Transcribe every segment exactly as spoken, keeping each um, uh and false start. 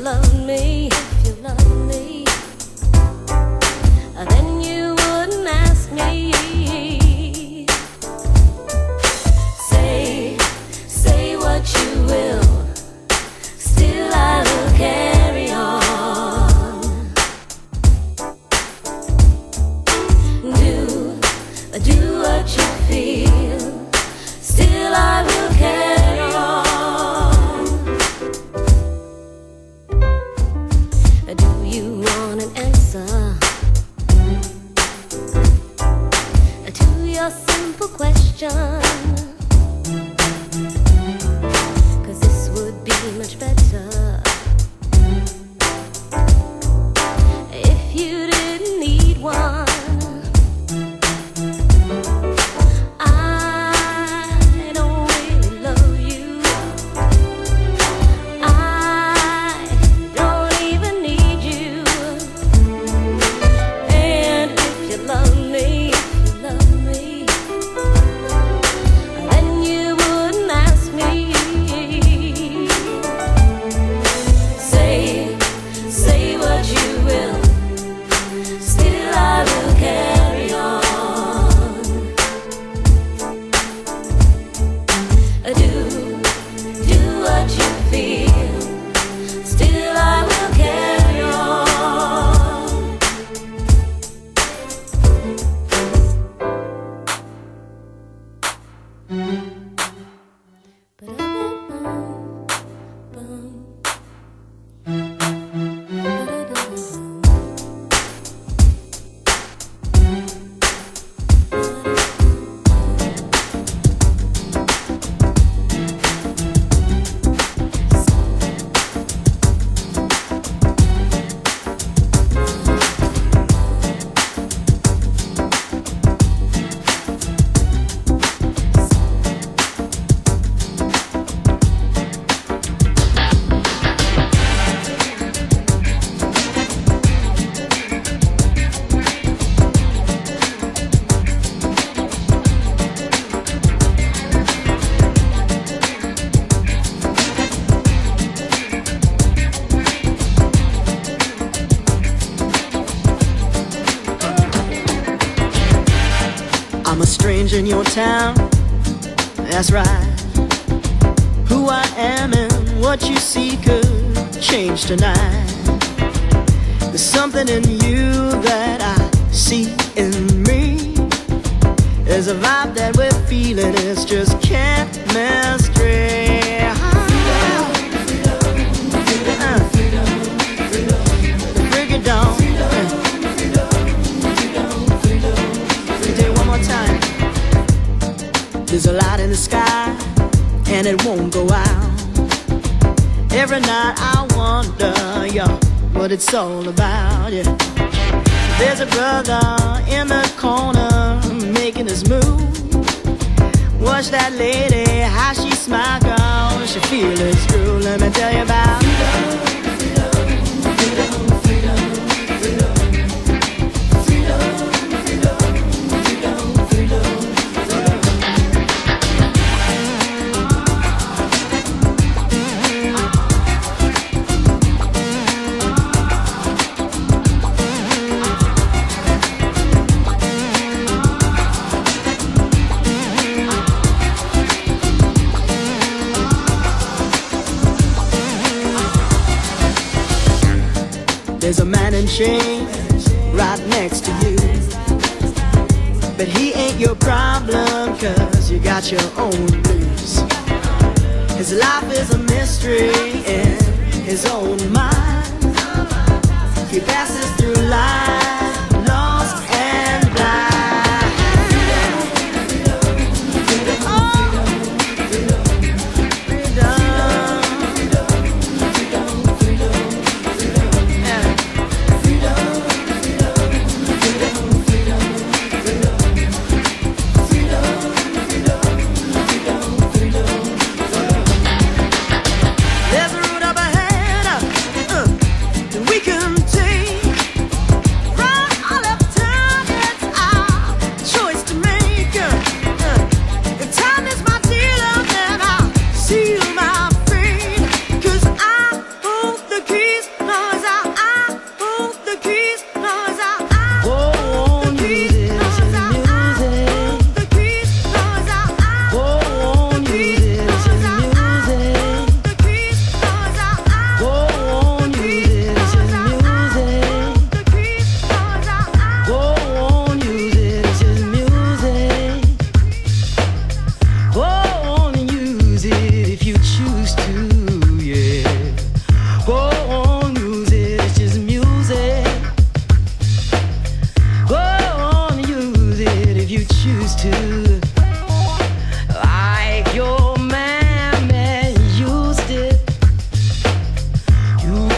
love me, if you love me, then you wouldn't ask me. Say, say what you will, still I will carry on. Do, do what you feel, still I will carry on. Do you want an answer to your simple question? 'Cause this would be much better if you didn't need one. I'm a stranger in your town, that's right. Who I am and what you see could change tonight. There's something in you that I see in me. There's a vibe that we're feeling, it's just chemistry. Break it down. Time. There's a light in the sky and it won't go out. Every night I wonder, yeah, what it's all about, yeah. There's a brother in the corner making his move. Watch that lady, how she smile, girl, she feel it's true. Let me tell you about freedom, freedom, freedom, freedom, freedom, freedom, freedom, freedom. There's a man in chains right next to you, but he ain't your problem, 'cause you got your own blues. His life is a mystery in his own mind. He passes through life lost and blind. Right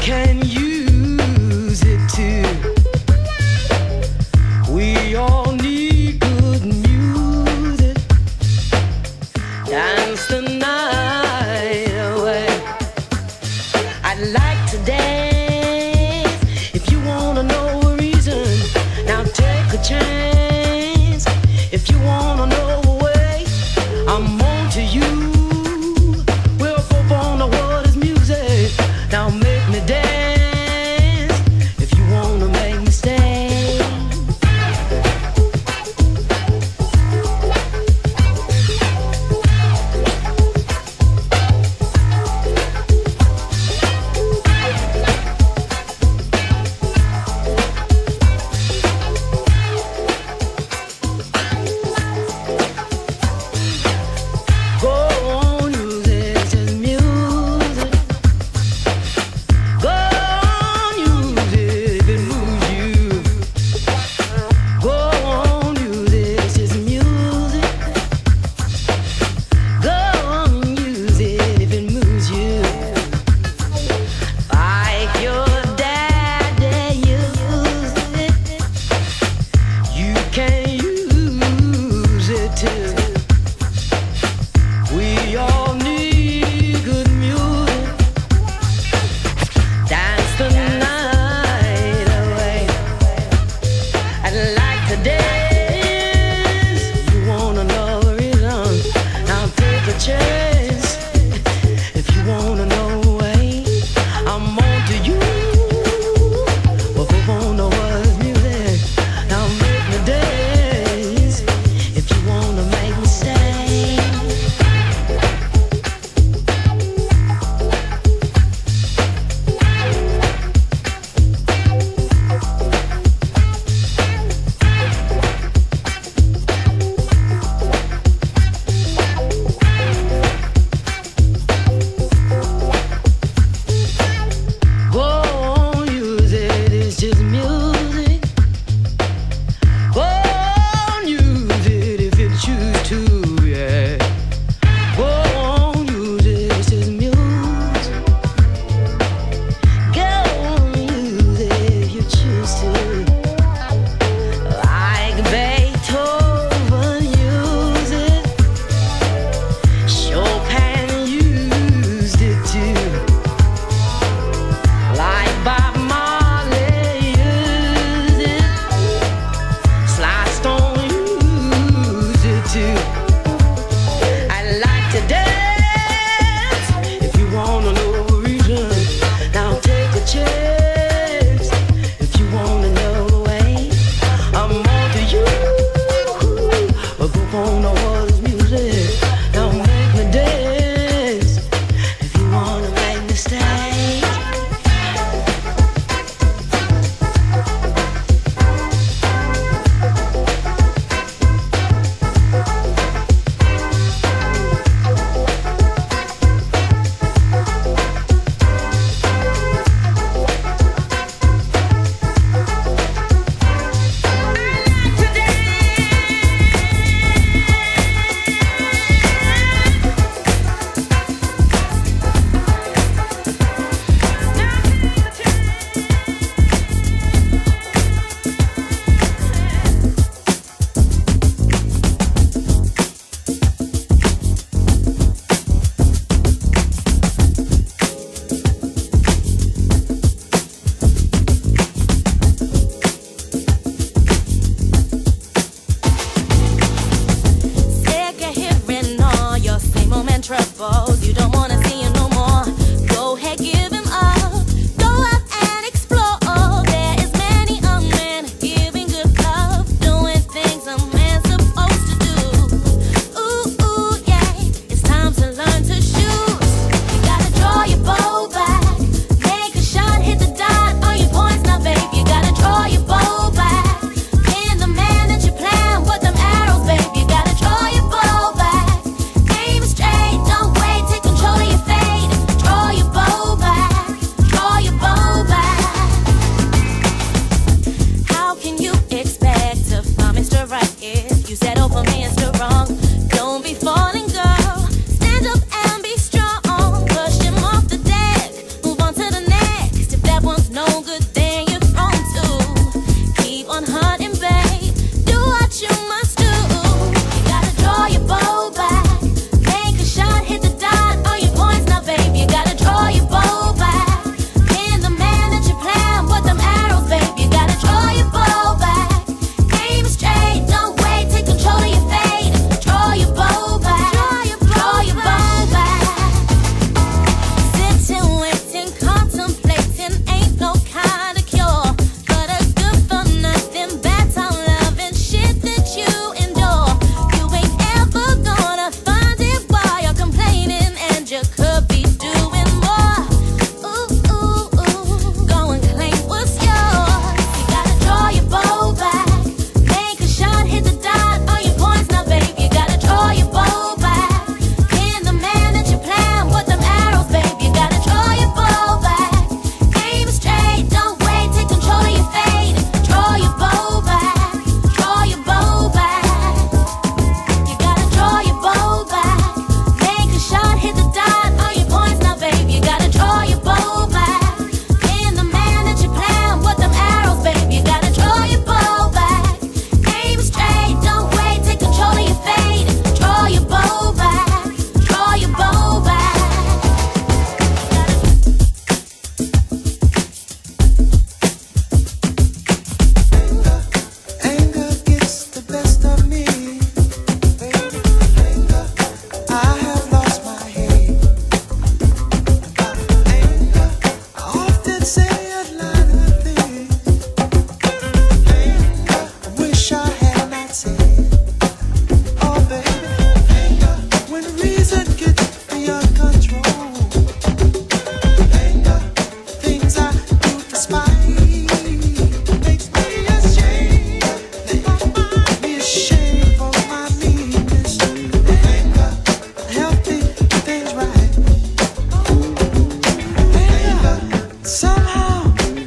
can use it too. We all need good music. Dance the night away. I'd like to dance. If you wanna know a reason, now take a chance. If you wanna know a way, I'm on to you. We'll go on to what is music. Now make me dance.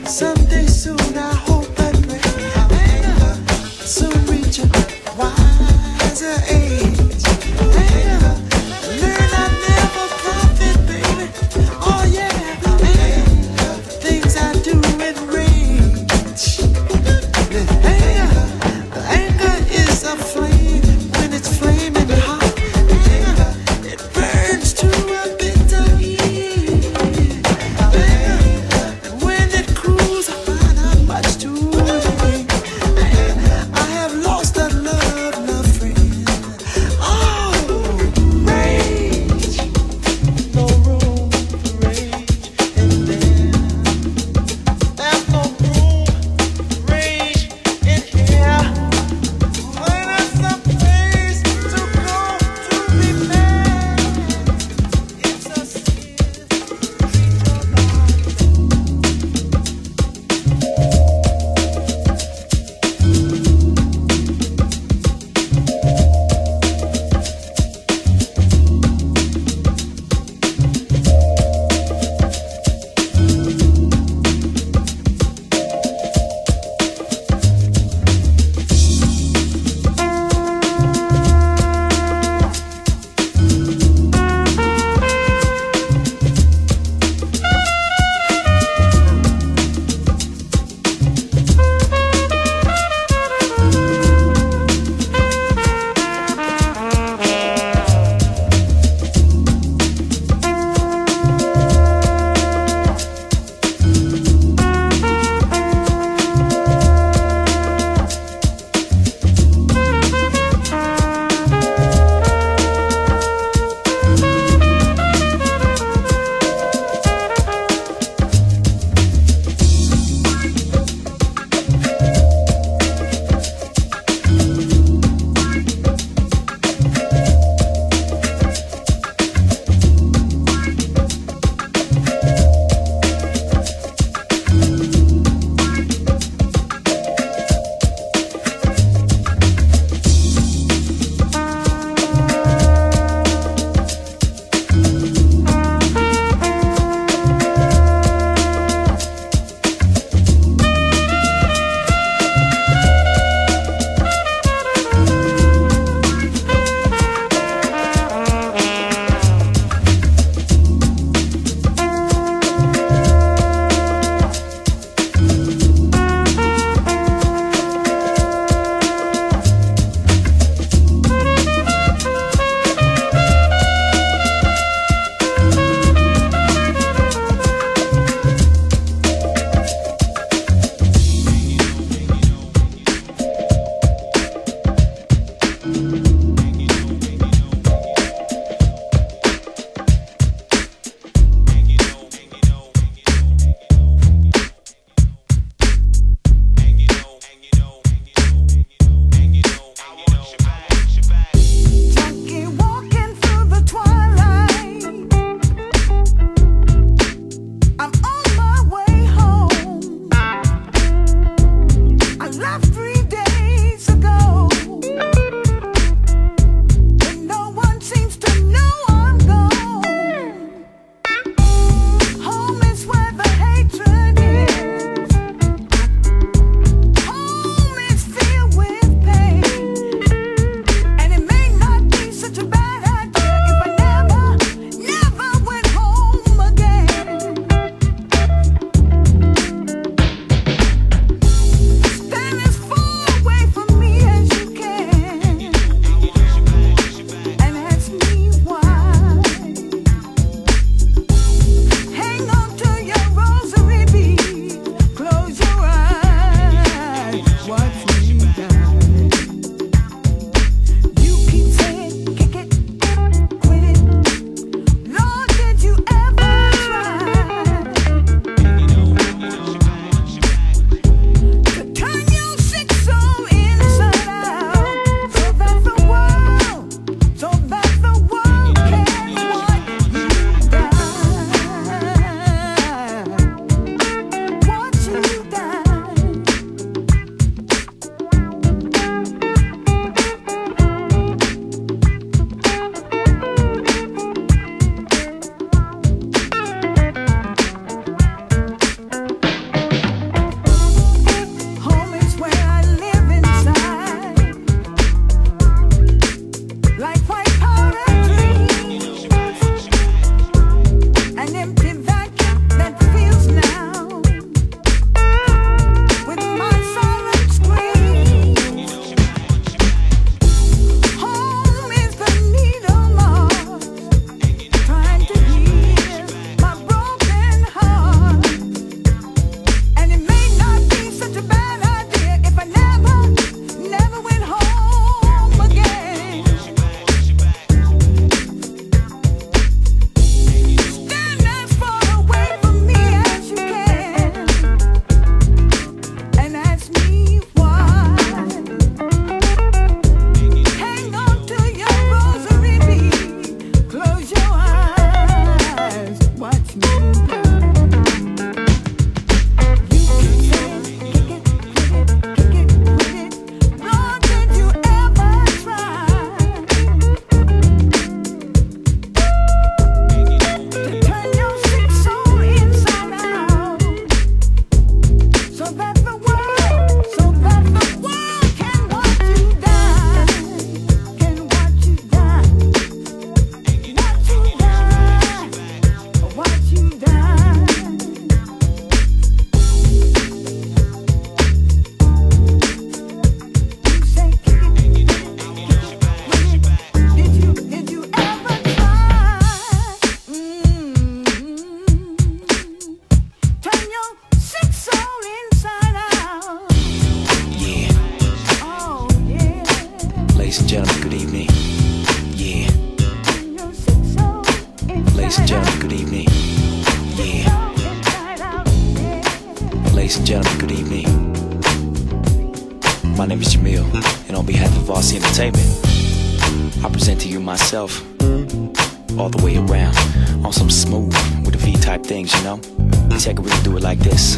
Someday soon I hope that anger soon reach a wiser age. Anger, learn I never profit, baby. Oh yeah, anger, things I do with rage. Anger, anger is a flame when it's flaming hot. Anger, it burns to a bitter heat. Anger, and when it cools Ladies and gentlemen, good evening. My name is Jamil, and on behalf of Aussie Entertainment, I present to you myself, all the way around, on some smooth, with the V-type things, you know? Check it, we can do it like this.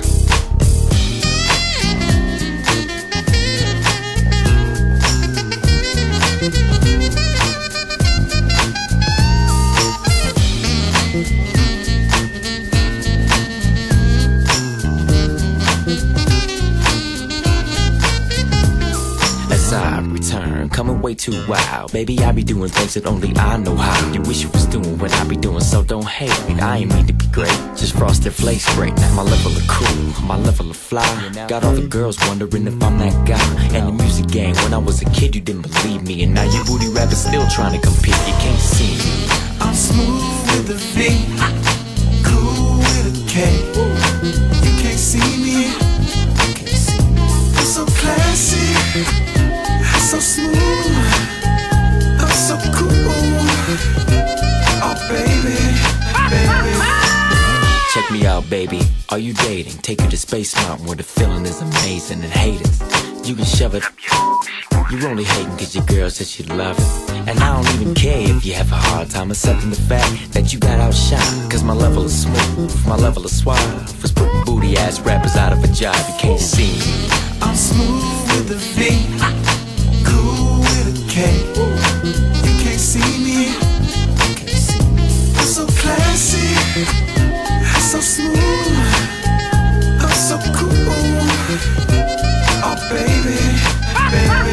I return, coming way too wild. Baby, I be doing things that only I know how. You wish you was doing what I be doing, so don't hate me. I ain't mean to be great, just frosted flakes great. Now my level of cool, my level of fly. Got all the girls wondering if I'm that guy. And the music game, when I was a kid, you didn't believe me. And now you booty rappers still trying to compete. You can't see me. I'm smooth with a V, cool with a K. You can't see me. I'm so classy, so smooth, I'm so cool. Oh baby, baby. Check me out, baby. Are you dating? Take you to Space Mountain where the feeling is amazing. And hate it, you can shove it. You're only hating cause your girl said she love it. And I don't even care if you have a hard time accepting the fact that you got outshined. Cause my level is smooth, my level is suave was putting booty ass rappers out of a job. You can't see me. I'm smooth with a V, cool with a K. You can't see me. I'm so classy, so smooth, I'm so cool. Oh baby, baby.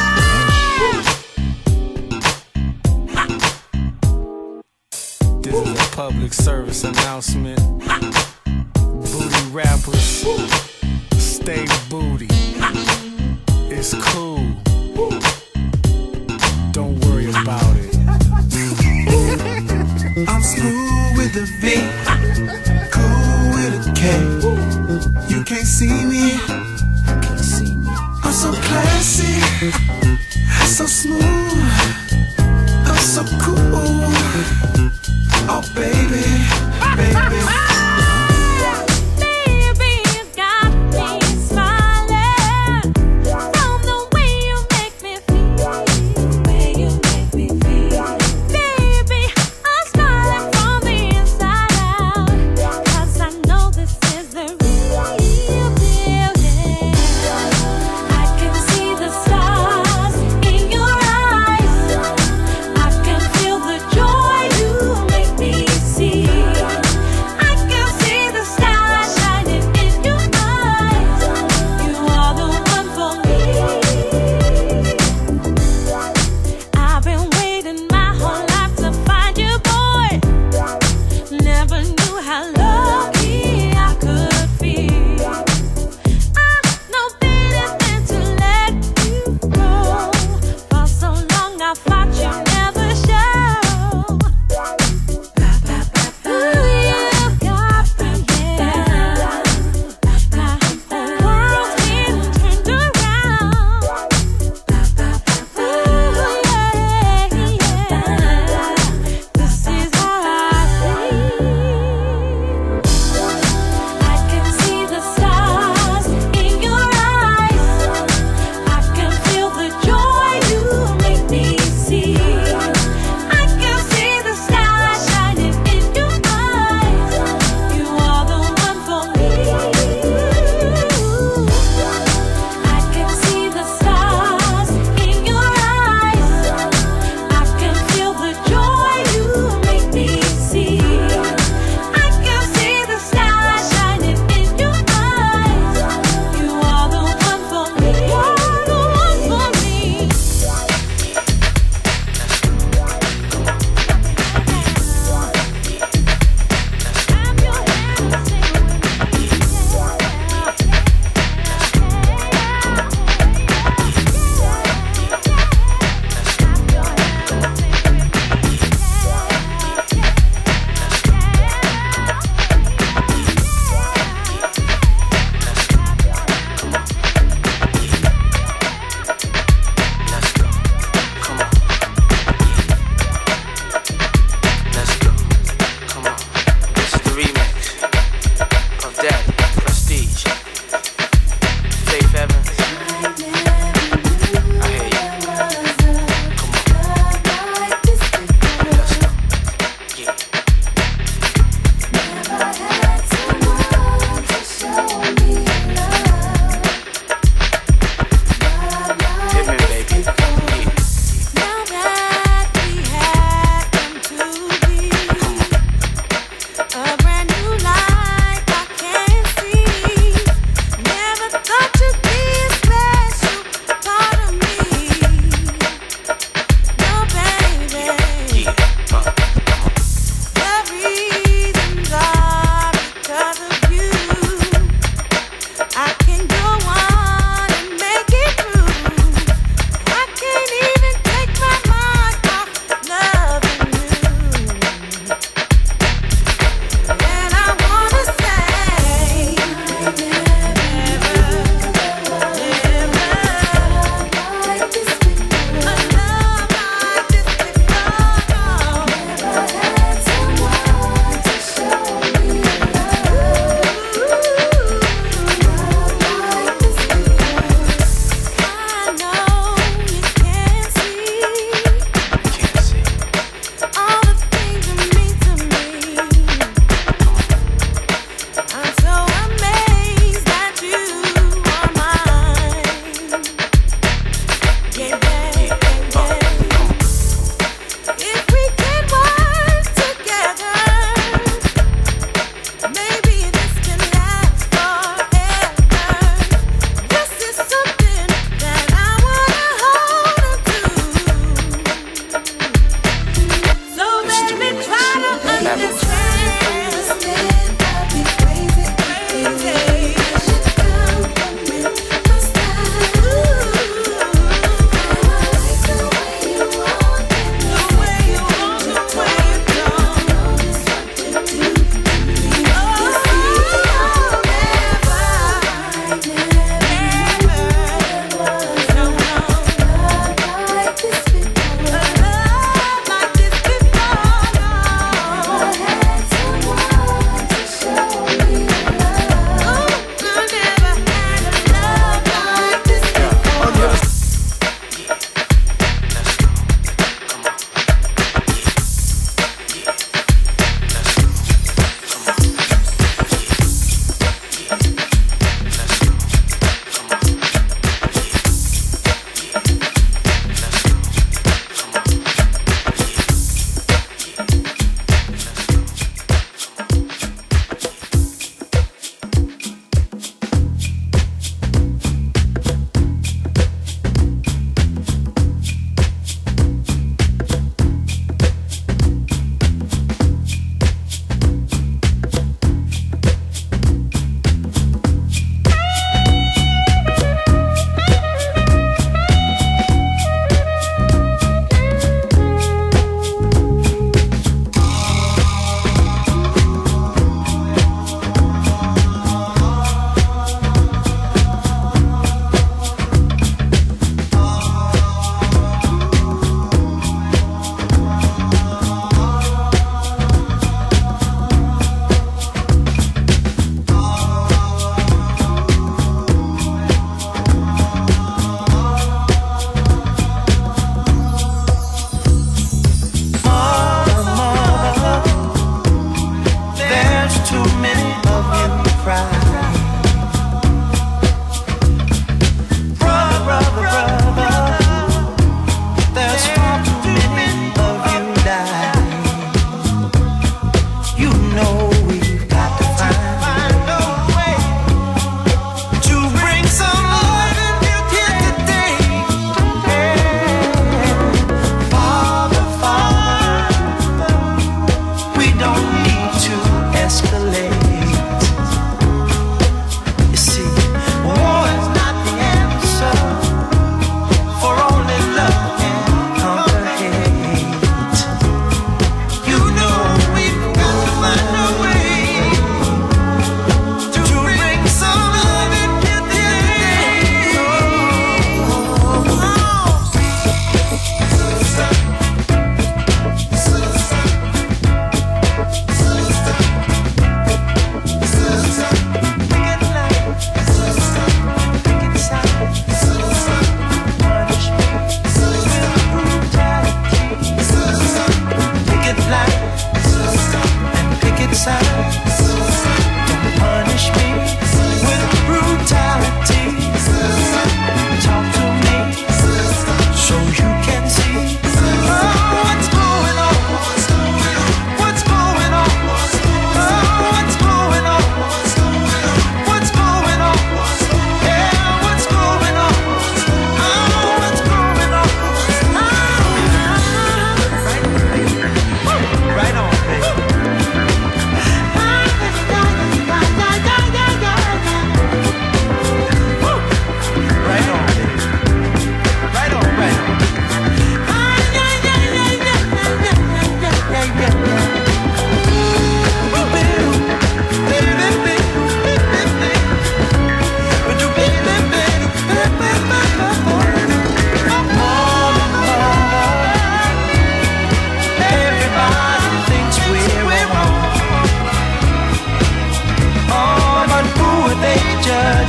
This is a public service announcement. Booty rappers, stay booty. It's cool. Don't worry about it. I'm smooth with a V, cool with a K. You can't see me. I'm so classy, so smooth, I'm so cool. Oh baby, baby. I can see the stars.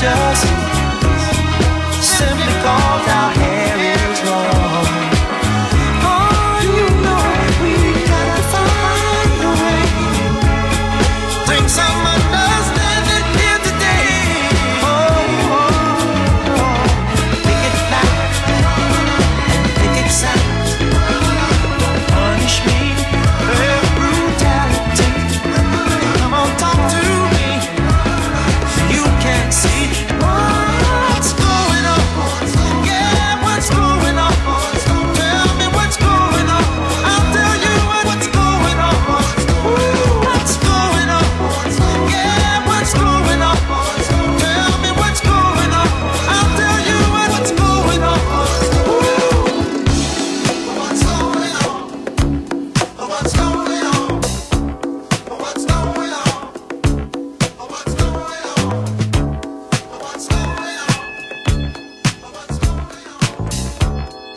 injustice simply cause our hair is long. Oh, you know we gotta find a way, bring some understanding here today. Oh, oh, oh. Pick it loud and pick it sound. Don't punish me for brutality. Come on, talk to me so you can see what's going on. Yeah, what's going on? Tell me what's going on. I'll tell you what's going on. Ooh, what's going on? Yeah, what's going on? Tell me what's going on. I'll tell you what's going on. Ooh, what's going on? What's going on? What's going on? What's going on? What's going on? What's going on?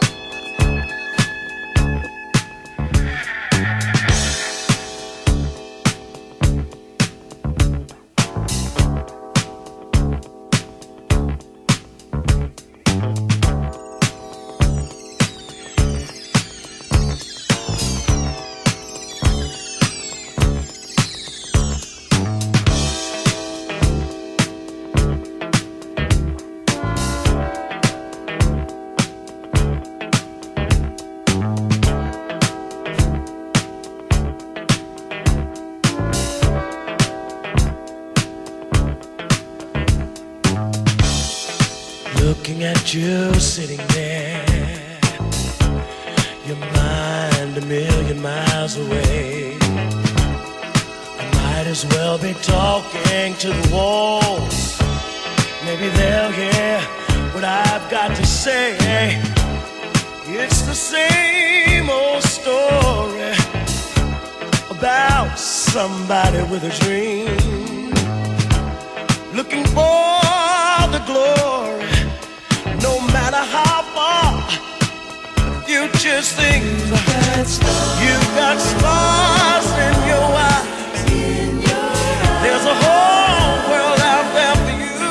Looking at you sitting there, your mind a million miles away. I might as well be talking to the walls. Maybe they'll hear what I've got to say. It's the same old story about somebody with a dream, looking for the glory. No matter how far the future seems, you've got stars in your eyes. There's a whole world out there for you.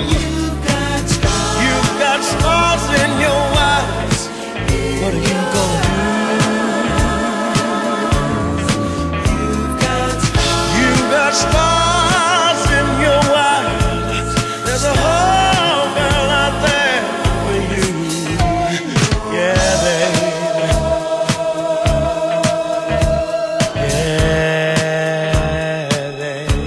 You've got stars in your eyes. What are you gonna do? You've got stars in your eyes. There's a whole world out there for you. Yeah, baby. Yeah, baby.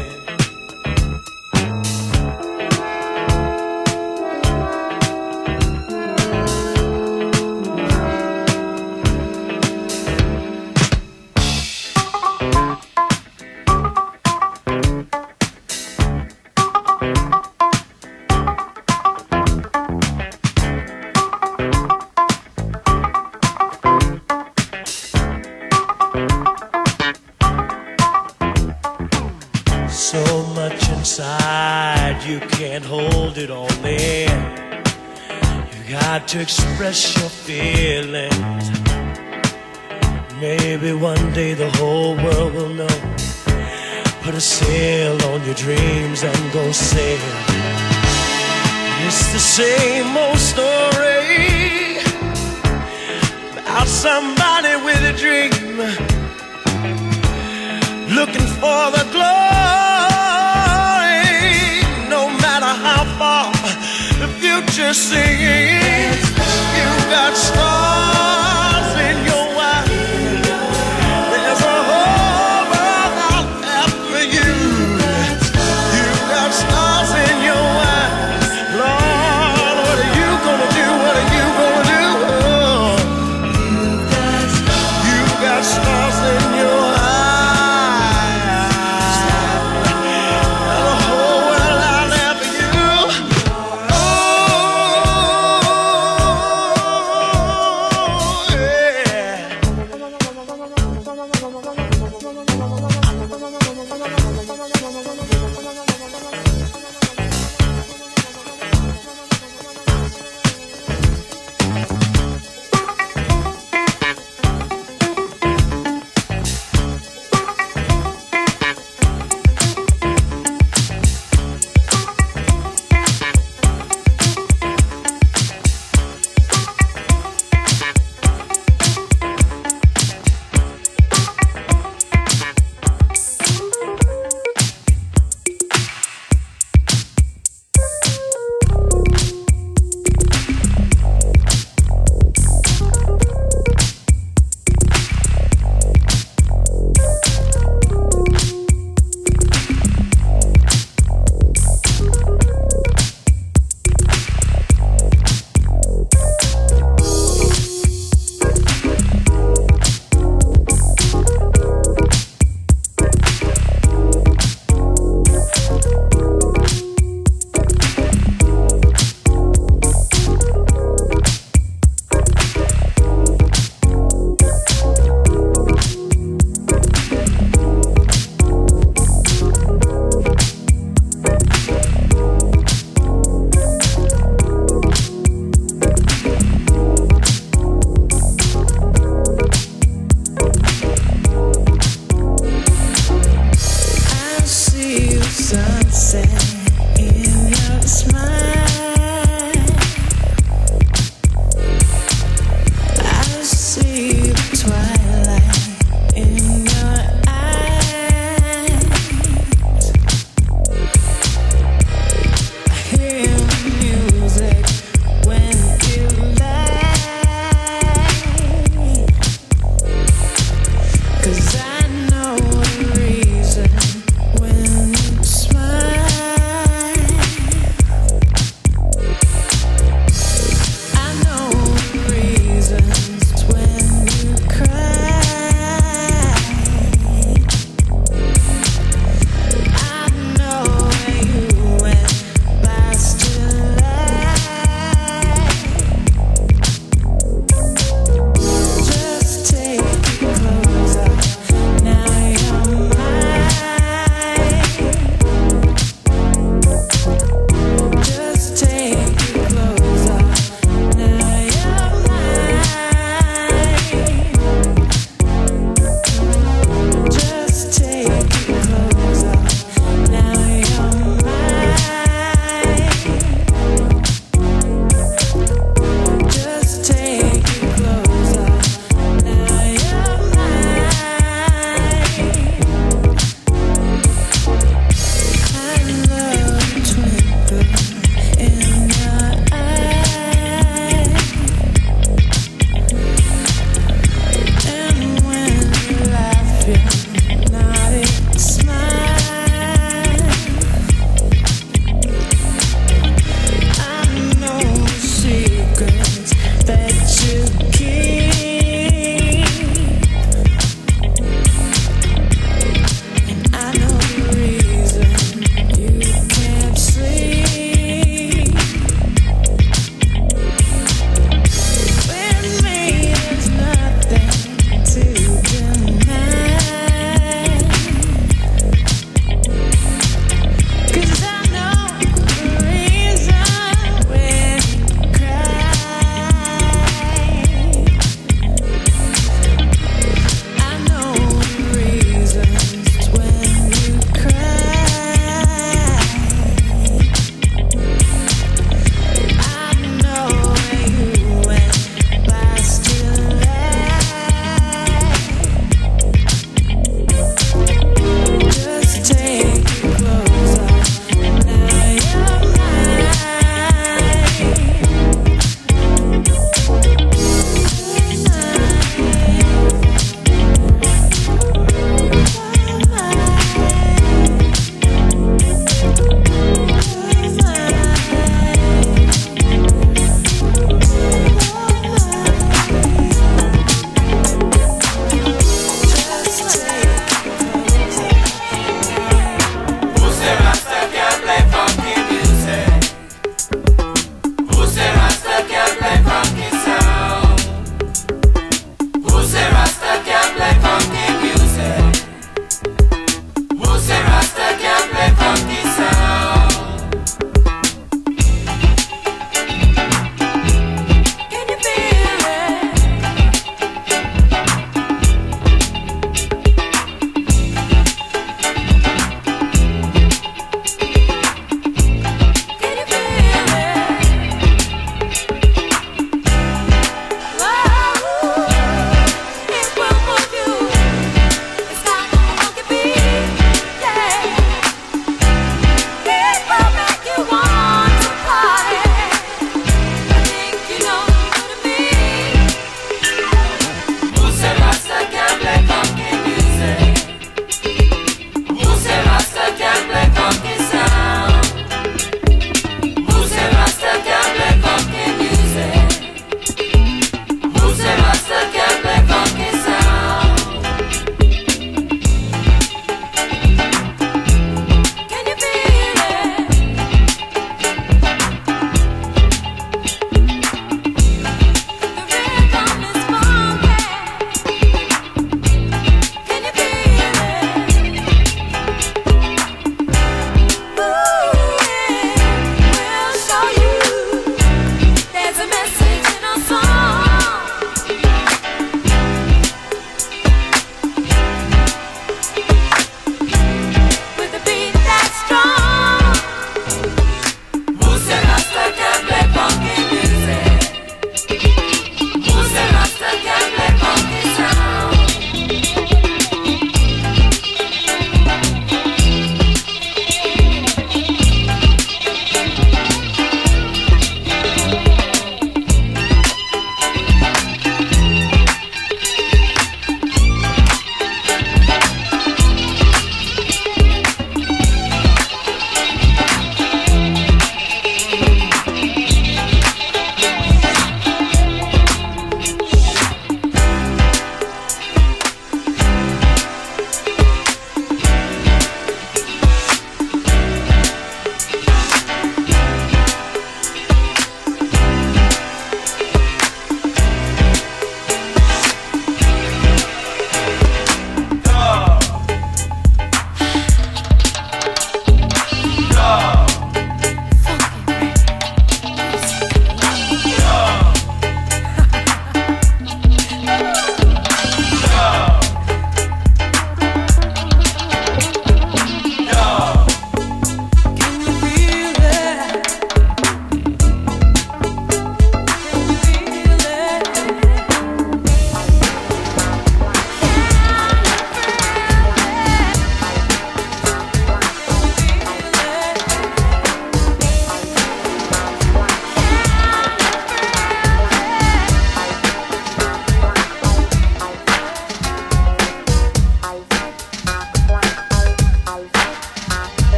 So much inside, you can't hold it all in. You got to express your feelings. Maybe one day the whole world will know. Put a sail on your dreams and go sail. It's the same old story about somebody with a dream, looking for the glory. No matter how far the future seems, you've got stars in your eyes. There's a whole world out there for you. You've got stars in your eyes. Lord, what are you gonna do? What are you gonna do? Oh, you've got stars in your eyes. Oh,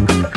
Thank you.